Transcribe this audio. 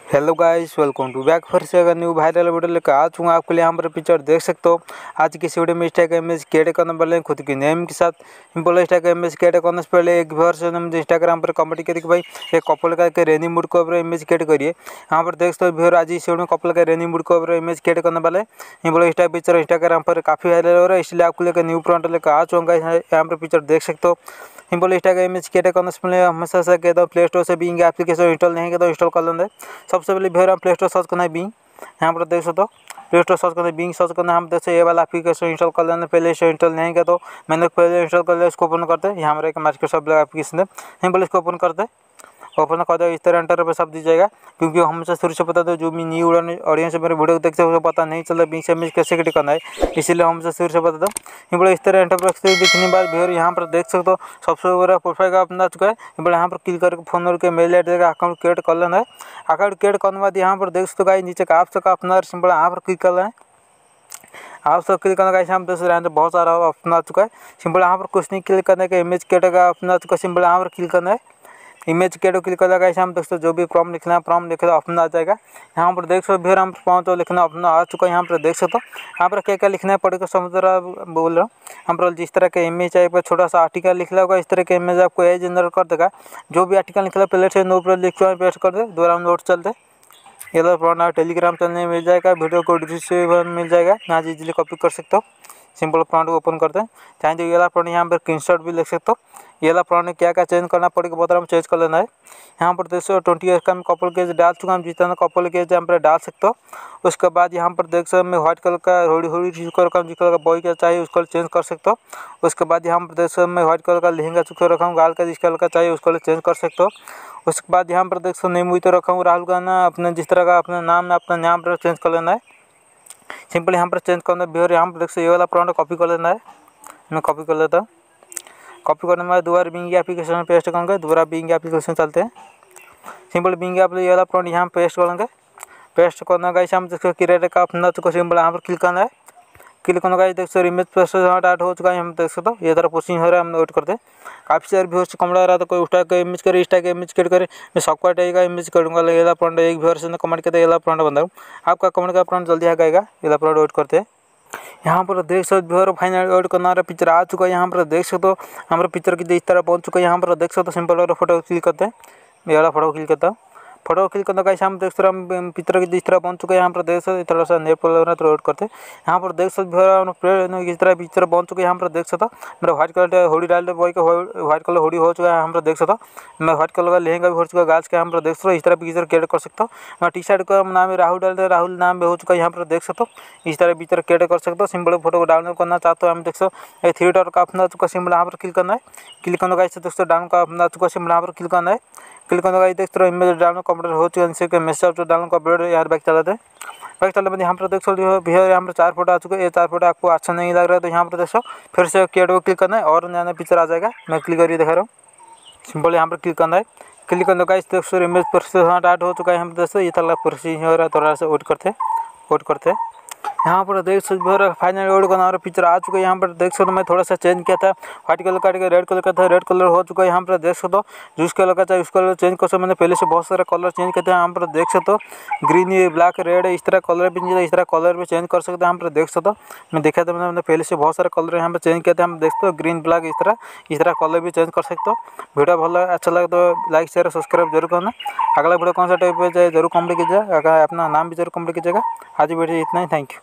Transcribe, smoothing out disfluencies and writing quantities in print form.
Hello guys, welcome to back फिर से अगर न्यू वायरल वीडियो लेकर आ चुका हूँ आपके लिए। यहाँ पर पिक्चर देख सकते हो। आज की वीडियो में इंस्टा का इमेज क्रिएट करने वाले खुद की नेम के साथ सिंपल इंस्टा का इमेज क्रिएट करने से पहले एक व्यूअर से मुझे इंस्टाग्राम पर कमेंट करिए कि भाई एक कपल का रेनी मूड को इमेज क्रिएट करिए। यहाँ पर देख सकते हो व्यूअर आज इस वीडियो में कपल का रेनी मूड को इमेज क्रिएट करने वाले सिंपल इंस्टा पिक्चर इंस्टाग्राम पर काफ़ी वायरल हो रहा है, इसलिए आपको लेकर न्यू प्रोडक्ट लेकर आ चुका है। यहाँ पर पिक्चर देख सकते हो। सिंपल इंस्टा का इमेज क्रिएट करने से पहले हमेशा से कहता हूँ प्ले स्टोर से बिंग एप्लीकेशन इंस्टॉल नहीं किया तो इंस्टॉल कर लेंगे। सबसे पहले फिर हम प्ले स्टोर सर्च करना है बिंग। यहाँ पर देख सकते हो प्ले स्टोर सर्च करना है बिंग सर्च करना है। हम जैसे ये वाला एप्लीकेशन इंस्टॉल कर लेना, पहले से इंस्टॉल नहीं किया तो मैंने पहले इंस्टॉल कर लिया। इसको ओपन करते हैं। यहाँ पर एक माइक्रोसॉफ्ट एप्लीकेशन है, सिंपल इसको ओपन करते हैं। ओपन कर दो, इस तरह एंटर पे सब दीजिएगा, क्योंकि हमसे शुरू से पता था जो भी न्यू ऑडियंस मेरे वीडियो देखते हैं उसे पता नहीं चलता बिंग से इमेज कैसे क्रिएट करना है, इसीलिए हमसे शुरू से पता था। ये बड़ा इस तरह एंटर पर दिखने बाद भी यहाँ पर देख सकते हो सबसे ऊपर प्रोफाइल का अपना चुका है। बड़ा यहाँ पर क्लिक करके फोन नंबर के मेल एड्रेस का अकाउंट क्रिएट कर लेना है। अकाउंट क्रिएट करने बाद यहाँ पर देख सकते हो नीचे का आप का अपना सिंपल यहाँ पर क्लिक करना है। आप सब क्लिक करने का हम देख सकते हैं बहुत सारा ऑप्शन आ चुका है। सिंपल यहाँ पर कुछ नहीं क्लिक करने का इमेज क्रिएट का ऑप्शन आ चुका है। सिंपल यहाँ पर क्लिक करना है। इमेज क्रिएट क्लिक कर देगा। हम देख सकते जो भी प्रॉम्प्ट लिखना है प्रॉम्प्ट लिखना ऑप्शन आ जाएगा। यहाँ पर देख सकते फिर हम पहुँचो लिखना ऑप्शन आ चुका है। यहाँ पर देख सकते हो यहाँ पर क्या क्या लिखना है पढ़ के समझ रहा बोल रहा हूँ। यहाँ पर जिस तरह का इमेज है छोटा सा आर्टिकल लिखना होगा, इस तरह का इमेज आपको एज जनरेट कर देगा। जो भी आर्टिकल लिखना पहले से नोट पर लिख पेस्ट कर दे, दोबारा नोट चलते ये प्रॉम्प्ट टेलीग्राम चलने मिल जाएगा, वीडियो को डिस्क्रिप्शन मिल जाएगा, यहाँ से इजीली कॉपी कर सकते हो। सिंपल प्रॉम्प्ट को ओपन करते हैं। चाहे तो ये वाला प्रॉम्प्ट यहाँ पर स्क्रीनशॉट भी लिख सकते हो। ये वाला प्रॉम्प्ट में क्या क्या चेंज करना पड़ेगा बता रहा हूँ, चेंज कर लेना है। यहाँ पर देख सकते 20 ईयर्स का मैं कपल केज डाल चुका हूँ, जितना कपल केज यहाँ पर डाल सकते हो। उसके बाद यहाँ पर देख सकते मैं व्हाइट कलर का होड़ी यूज कर रखा हूँ, जिस कलर का बॉय का चाहिए उसको चेंज कर सकते हो। उसके बाद यहाँ पर देख सकते मैं व्हाइट कलर का लहंगा चुका रखा हूँ, गाल का जिस कलर का चाहिए उसको चेंज कर सकते हो। उसके बाद यहाँ पर देख सकते नेम हुई तो रखा हूँ राहुल गाना, अपने जिस तरह का अपना नाम है अपना नाम पर चेंज कर लेना है। सिंपल यहाँ पर चेंज करना है। यहाँ पर देख सकते ये वाला प्रॉम्प्ट कॉपी कर लेना है। मैं कॉपी कर लेता हूँ। कॉपी करने के बाद दोबारा बिंग एप्लीकेशन में पेस्ट करेंगे। दोबारा बिंग एप्लीकेशन चलते हैं। सिंपल बिंग एप्लीकेशन ये वाला प्रॉम्प्ट यहाँ पेस्ट करेंगे। पेस्ट करना गाइस हम देखो क्रिएट का अपना तो सिंपल यहाँ पर क्लिक करना है। क्लिक करना गाइस देख सकते इमेज प्रोसेस स्टार्ट हो चुका है। हम देख सकते हो ये तरह प्रोसेसिंग हो रहा है, हम वेट करते हैं। काफ़ी सारे व्यूअर्स से कमेंट आ रहा था कोई उठा के इमेज करे, इंस्टा का इमेज क्रिएट करे, मैं सबका का इमेज करूँगा। ये वाला प्रॉम्प्ट एक व्यूअर्स ने कमेंट किया था, ये वाला प्रॉम्प्ट बना हूँ। आपका कमेंट का प्रॉम्प्ट जल्दी आएगा, ये वाला प्रॉम्प्ट वेट करते हैं। यहाँ पर देख सकते हो फाइनल एड करना पिक्चर आ चुका है। यहाँ पर देख सकते हो हमारे पिक्चर की इस तरह पहुँच चुका है। यहाँ पर देख सकते हो सिंपल और फोटो क्लिक करते हैं। मैं वाला फोटो क्लिक करता हूँ। फोटो क्लिक करने का हम देख सकते हम पिक्चर की इस तरह पहुँच चुका है। यहाँ पर देख सकते थोड़ा सा नेट पर तो वेट करते हैं। यहाँ पर देख सकते इस तरह पिक्चर पहुँच चुके हैं। यहाँ पर देख सकता मेरा व्हाइट कलर होडी डाल बॉय का व्हाइट कलर होडी हो चुका है। यहाँ पर देख सकता मैं व्हाइट कलर का लहंगा भी हो चुका है गाज का। यहाँ पर देख सकते इस तरह पिक्चर क्रिएट कर सकता हूँ। मैं टी शर्ट का नाम है राहुल डाल राहुल नाम भी हो चुका है। यहाँ पर देख सकते हो इस तरह पिक्चर क्रिएट कर सकते हो। सिंपल फोटो को डाउनलोड करना चाहते हो हम देख सकते थिएटर का अपना चुका सिंपल यहाँ पर क्लिक करना है। क्लिक करने का देख सकते डाउन का अपना चुका सिंपल यहाँ पर क्लिक करना है। क्लिक करने का देख सकते इमेज डाउनलोड कंप्लीट हो चुका है। मैसेज डाउनलोड कंप्लीट यार बैक चलाते हैं। बैक चलने में यहाँ पर देख सकते हो भैया यहाँ पर 4 फोटो आ चुके हैं। ये 4 फोटो आपको अच्छा नहीं लग रहा है तो यहाँ पर देखो फिर से क्रिएट को क्लिक करना है और नया पिक्चर आ जाएगा। मैं क्लिक करके दिखा रहा हूँ। सिंपल यहाँ पर क्लिक करना है। क्लिक करने का देख सकते इमेज प्रोसेस स्टार्ट हो चुका है। हम देख सकते ये तरह प्रोसेसिंग हो रहा है, थोड़ा सा वेट करते हैं। यहाँ पर देख सकते फाइनल रोड का नाम पिक्चर आ चुका है। यहाँ पर देख सकते मैं थोड़ा सा चेंज किया था, व्हाइट कलर का रेड कलर का था, रेड कलर हो चुका है। यहाँ पर देख सकते हो जिस कलर का चाहिए उस कलर चेंज कर सकते। मैंने पहले से बहुत सारे कलर चेंज किए थे। यहाँ पर देख सकते हो ग्रीन ब्लैक रेड इस तरह कलर भी चाहिए, इस तरह कलर भी चेंज कर सकते हैं। यहाँ पर देख सकते हो मैं देखा था मैंने पहले से बहुत सारे कलर यहाँ पर चेंज किए थे। हम देख सकते हो ग्रीन ब्लैक इस तरह कलर भी चेंज कर सकते हो। वीडियो भला अच्छा लगे तो लाइक शेयर सब्सक्राइब जरूर करना। अगला वीडियो कौन सा टाइप पे जाए जरूर कमेंट कीजिएगा, अगर अपना नाम भी जरूर कमेंट कीजिएगा। आज वीडियो इतना ही, थैंक यू।